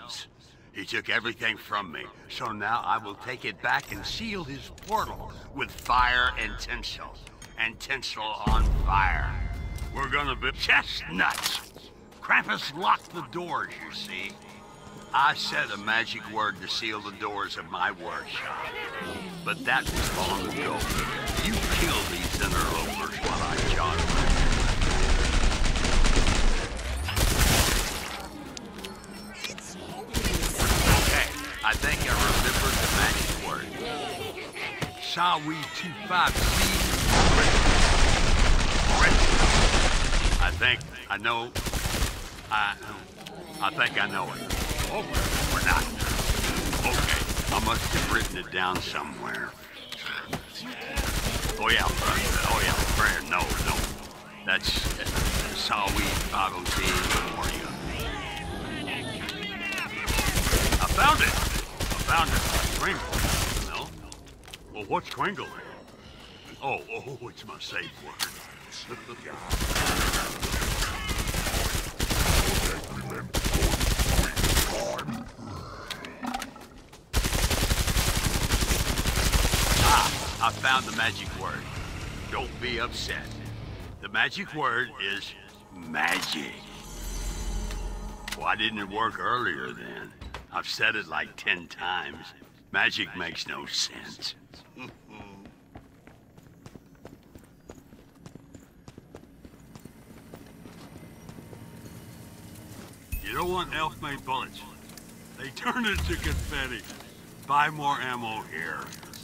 knows. He took everything from me, so now I will take it back and seal his portal with fire and tinsel. And tinsel on fire. We're gonna be chestnuts! Krampus locked the doors, you see. I said a magic word to seal the doors of my workshop. But that was long ago. You kill these interlopers while I jog around. Okay, I think I remembered the magic word. Sawi 25C. I think I know. I think I know it. Oh, we're not. Okay, I must have written it down somewhere. Oh yeah, prayer. No. That's Sawi 50C Memoria. I found it. Twinkle. No? Well, what's twinkling? Oh, it's my safe word. I found the magic word. Don't be upset. The magic word is magic. Why didn't it work earlier then? I've said it like 10 times. Magic makes no sense. You don't want elf-made bullets. They turn into confetti. Buy more ammo here.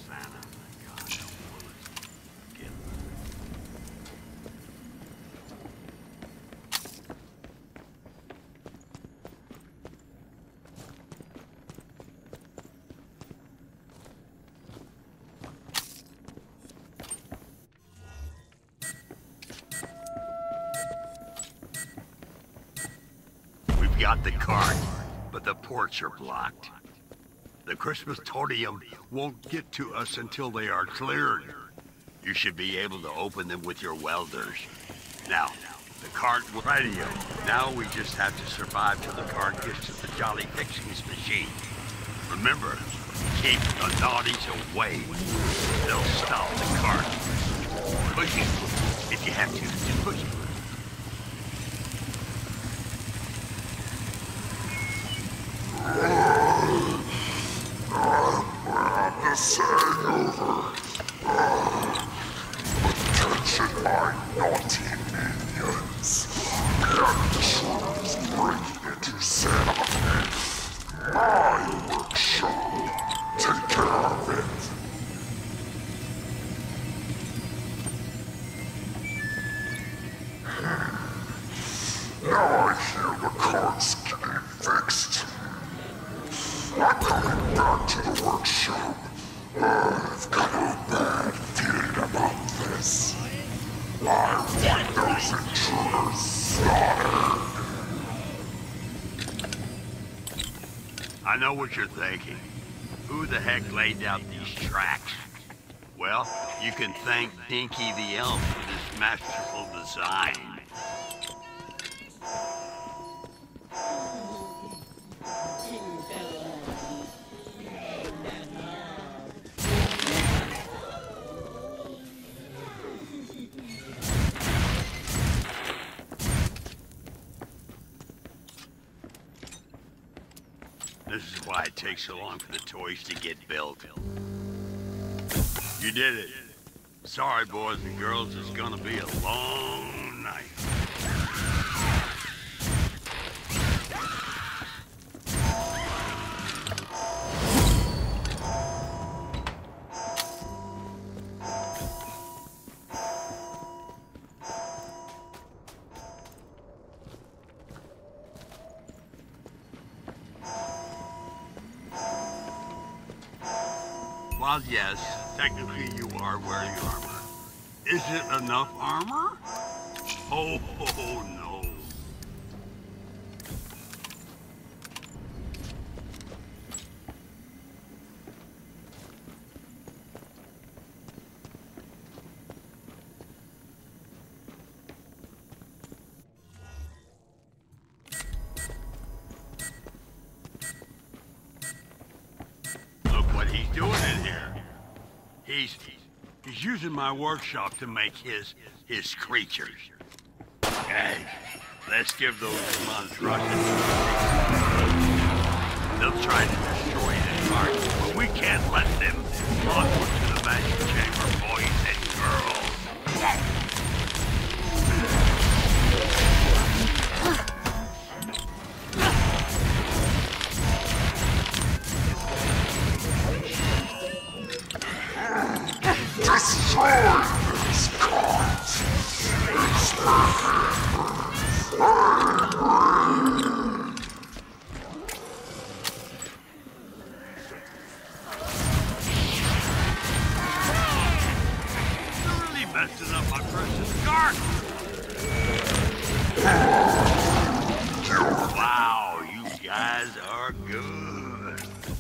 Got the cart, but the ports are blocked. The Christmas totem won't get to us until they are cleared. You should be able to open them with your welders. Now, the cart radio. Now we just have to survive till the cart gets to the Jolly Fixings machine. Remember, keep the naughties away. They'll stop the cart. Push it. If you have to, just push it. Attention, my naughty minions. Intruders break into Santa. My workshop. Take care of it. Now I hear the cart's getting fixed. I'm coming back to the workshop. I've got a bad feeling about this. I want those intruders slaughtered. I know what you're thinking. Who the heck laid out these tracks? Well, you can thank Dinky the Elf for this masterful design. This is why it takes so long for the toys to get built. You did it. Sorry, boys and girls, it's gonna be a long night. Well, yes, technically you are wearing armor. Is it enough armor? Oh, no. He's using my workshop to make his creatures. Hey, let's give those monstrosities. They'll try to destroy this park, but we can't let them onward to the magic chamber, boys and girls. Destroy these cards! It's You're really messing up my precious garden! Wow, you guys are good.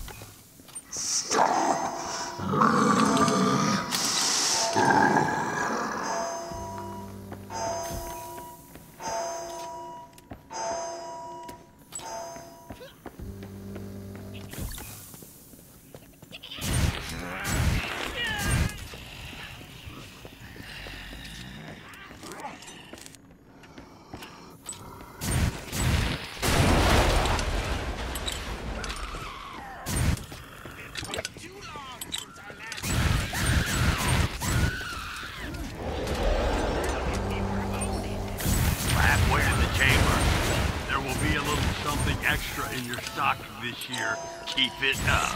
Extra in your stock this year. Keep it up.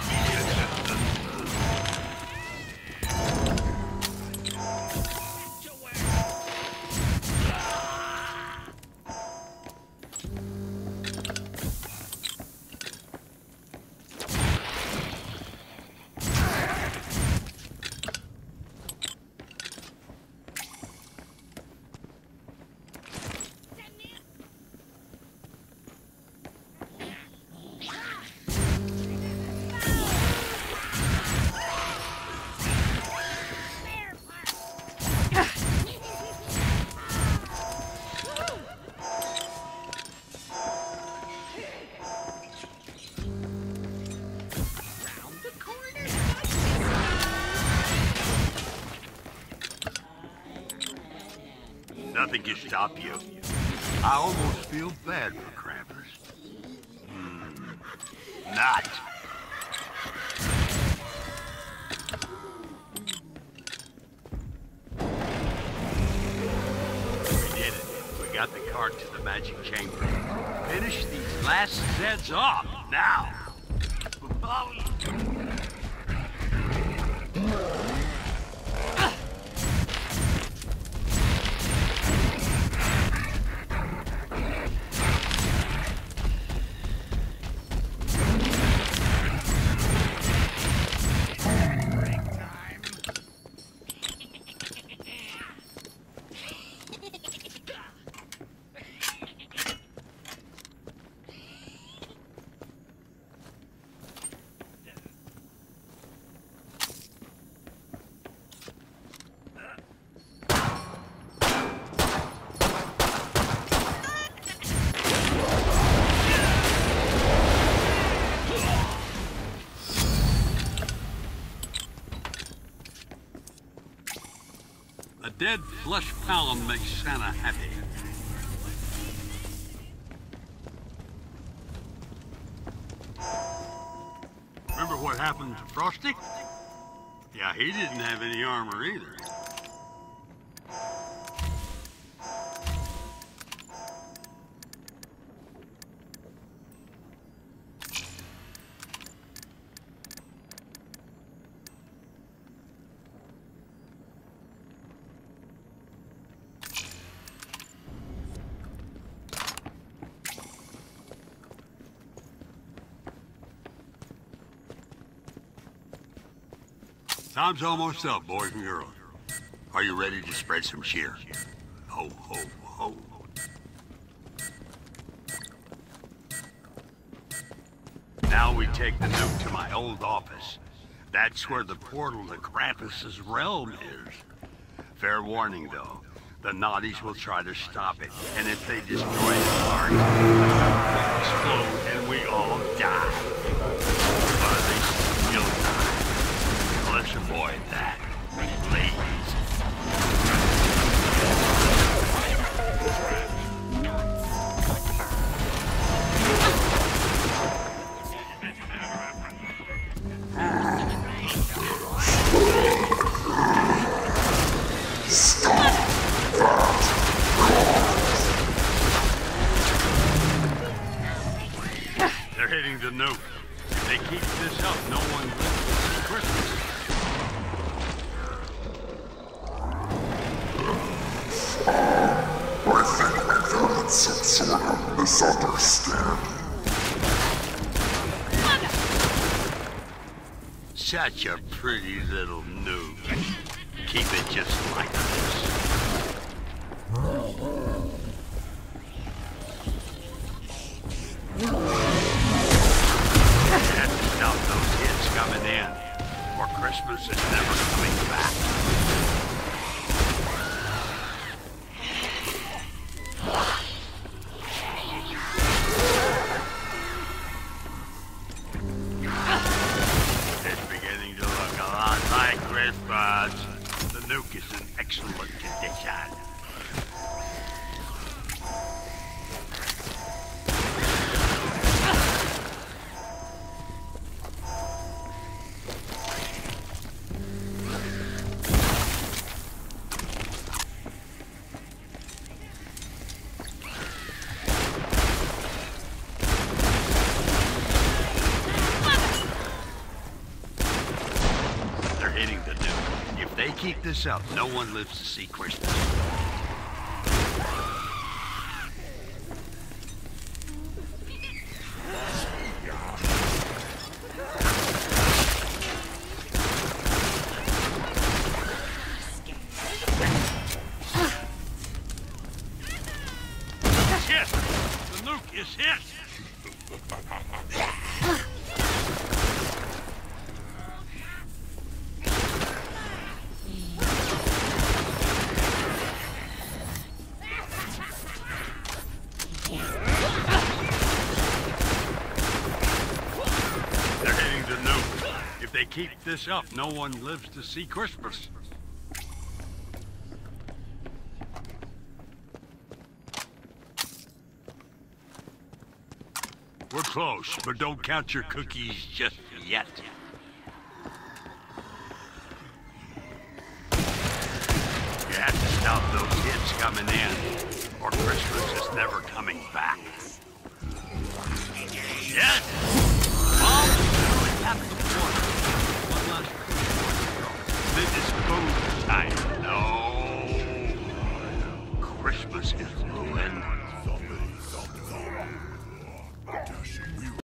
Nothing can stop you. I almost feel bad for Krampus. Not. We did it. We got the cart to the magic chamber. Finish these last Zeds off now. A dead flesh pound makes Santa happy. Remember what happened to Frosty? Yeah, he didn't have any armor either. Time's almost up, boys and girls. Are you ready to spread some cheer? Ho, ho, ho. Now we take the nuke to my old office. That's where the portal to Krampus's realm is. Fair warning, though. The naughties will try to stop it, and if they destroy the park, it'll explode and we all die. But at least you'll die. Let's avoid that. hitting the nuke. If they keep this up, no one lives to see Christmas. I think we've had some sort of misunderstanding. Such a pretty little nuke. Keep it just like this. You have to stop those hits coming in, or Christmas is never coming back. It's beginning to look a lot like Christmas. The nuke is in excellent condition. Keep this up. No one lives to see Christmas. Shit! The nuke is hit! Keep this up, no one lives to see Christmas. We're close, but don't count your cookies just yet. You have to stop those hits coming in, or Christmas is never coming back. Yes! Mom, it happened before. This is food time. No. Christmas is